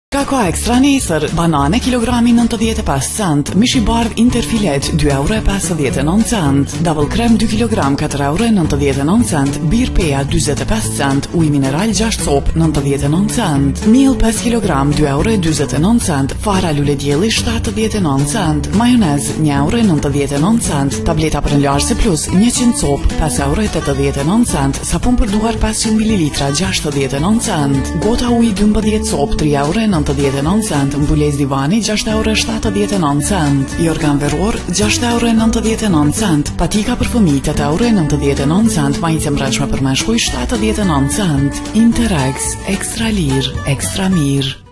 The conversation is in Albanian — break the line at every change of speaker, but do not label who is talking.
Kakao Extra nesër, banane kilogrami 95 cent, mish i bardh Interfilet 2,59 cent, double krem 2 kg 4,99 cent, bir peja 25 cent, uj mineral 6 cop 99 cent, miell 5 kg 2,29 cent, fara lule dielli 79 cent, majonez 1,99 cent, tableta për nlarësi plus 100 cop 5,89 cent, sapun për duar 500 ml 69 cent, gota uj 12 cop 3,99 cent, mbulesë divani 6,79 cent, jorgan veror 6,99 cent, patika për fëmijë 8,99 cent, majice mbrëmshme për meshkuj 79 cent. Interex, ekstra lirë, ekstra mirë.